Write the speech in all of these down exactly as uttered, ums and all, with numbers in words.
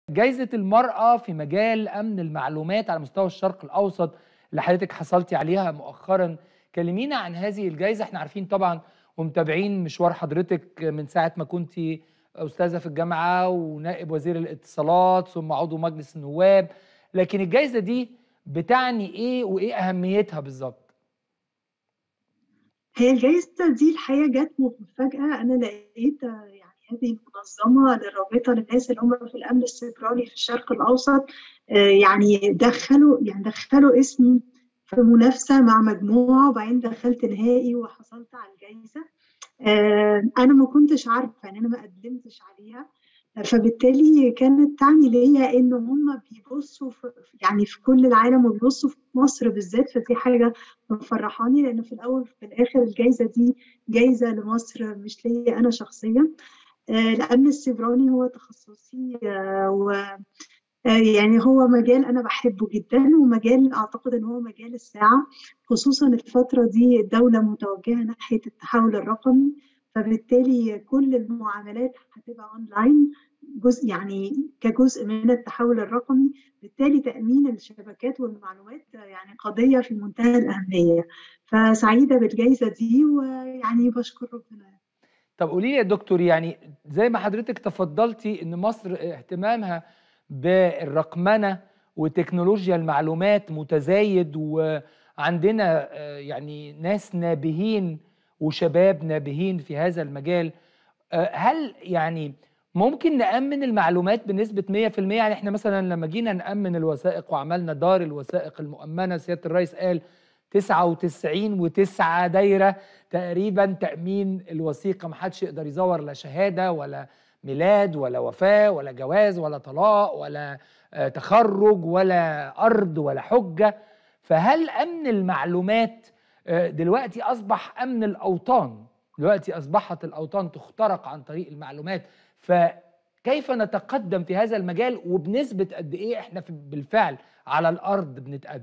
جايزة المرأة في مجال أمن المعلومات على مستوى الشرق الأوسط اللي حضرتك حصلتي عليها مؤخرا، كلمينا عن هذه الجايزة. احنا عارفين طبعا ومتابعين مشوار حضرتك من ساعة ما كنت أستاذة في الجامعة ونائب وزير الاتصالات ثم عضو مجلس النواب، لكن الجايزة دي بتعني إيه وإيه أهميتها بالظبط؟ هي الجايزة دي الحقيقة جت مفاجأة. أنا لقيت يعني هذه المنظمة للرابطة للناس اللي هم في الأمن السيبراني في الشرق الأوسط، يعني دخلوا يعني دخلوا اسمي في منافسة مع مجموعة، وبعدين دخلت نهائي وحصلت على الجايزة. أنا ما كنتش عارفة، يعني أنا ما قدمتش عليها، فبالتالي كانت تعني ليا ان هم بيبصوا في يعني في كل العالم وبيبصوا في مصر بالذات، فدي حاجه مفرحاني، لان في الاول وفي الاخر الجائزه دي جائزه لمصر مش ليا انا شخصيا. الامن السيبراني هو تخصصي، و يعني هو مجال انا بحبه جدا، ومجال اعتقد ان هو مجال الساعه، خصوصا الفتره دي الدوله متوجهه ناحيه التحول الرقمي، فبالتالي كل المعاملات هتبقى اونلاين، جزء يعني كجزء من التحول الرقمي. بالتالي تامين الشبكات والمعلومات يعني قضيه في منتهى الاهميه، فسعيده بالجائزه دي ويعني بشكر ربنا. طب قولي لي يا دكتور، يعني زي ما حضرتك تفضلتي ان مصر اهتمامها بالرقمنه وتكنولوجيا المعلومات متزايد، وعندنا يعني ناس نابهين وشباب نابهين في هذا المجال، هل يعني ممكن نأمن المعلومات بنسبة مية في المية؟ يعني احنا مثلا لما جينا نأمن الوثائق وعملنا دار الوثائق المؤمنة، سيادة الرئيس قال تسعة وتسعين وتسعة دايرة تقريبا تأمين الوثيقة، محدش يقدر يزور لا شهادة ولا ميلاد ولا وفاة ولا جواز ولا طلاق ولا تخرج ولا أرض ولا حجة. فهل أمن المعلومات دلوقتي أصبح أمن الأوطان؟ دلوقتي أصبحت الأوطان تخترق عن طريق المعلومات، فكيف نتقدم في هذا المجال وبنسبة قد إيه إحنا بالفعل على الأرض بنتقدم؟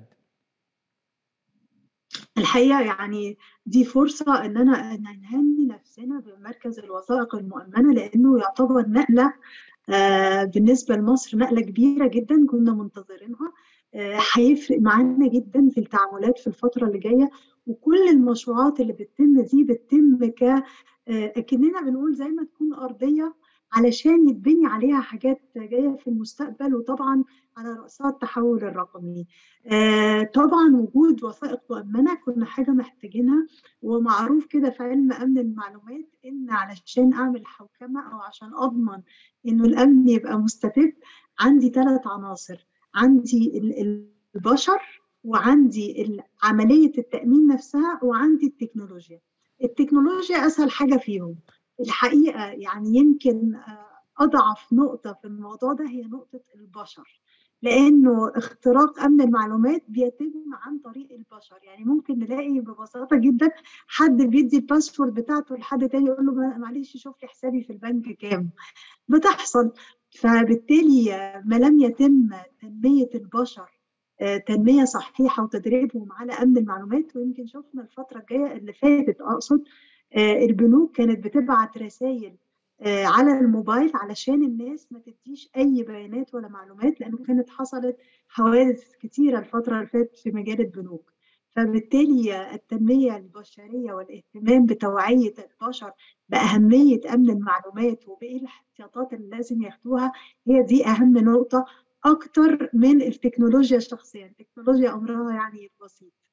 الحقيقة يعني دي فرصة إن أنا إن نهني نفسنا بمركز الوثائق المؤمنة، لأنه يعتبر نقلة آه بالنسبة لمصر، نقلة كبيرة جدا كنا منتظرينها. آه هيفرق معانا جدا في التعاملات في الفترة اللي جاية، وكل المشروعات اللي بتتم دي بتتم ك آه أكننا بنقول زي ما تكون أرضية علشان يتبني عليها حاجات جاية في المستقبل، وطبعا على رأسها التحول الرقمي. آه طبعا وجود وثائق مؤمنة كنا حاجة محتاجينها، ومعروف كده في علم أمن المعلومات إن علشان أعمل حوكمة أو عشان أضمن إنه الأمن يبقى مستتب، عندي ثلاث عناصر: عندي البشر، وعندي عملية التأمين نفسها، وعندي التكنولوجيا. التكنولوجيا أسهل حاجة فيهم الحقيقة، يعني يمكن أضعف نقطة في الموضوع ده هي نقطة البشر، لأنه اختراق أمن المعلومات بيتم عن طريق البشر. يعني ممكن نلاقي ببساطة جدا حد بيدي الباسورد بتاعته لحد تاني يقول له معلش شوف لي حسابي في البنك كام، بتحصل. فبالتالي ما لم يتم تنمية البشر تنمية صحيحة وتدريبهم على أمن المعلومات، ويمكن شفنا الفترة الجاية اللي فاتت أقصد البنوك كانت بتبعت رسائل على الموبايل علشان الناس ما تديش أي بيانات ولا معلومات، لأنه كانت حصلت حوادث كتيرة الفترة اللي فاتت في مجال البنوك. فبالتالي التنمية البشرية والاهتمام بتوعية البشر بأهمية أمن المعلومات وبإيه الاحتياطات اللي لازم ياخدوها هي دي أهم نقطة، أكتر من التكنولوجيا الشخصية. التكنولوجيا أمرها يعني بسيط.